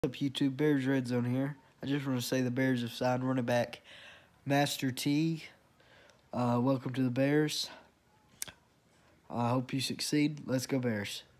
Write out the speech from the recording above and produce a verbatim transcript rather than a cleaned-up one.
What's up, YouTube? Bears Red Zone here. I just want to say the Bears have signed running back Master Teague. Uh, welcome to the Bears. I hope you succeed. Let's go Bears.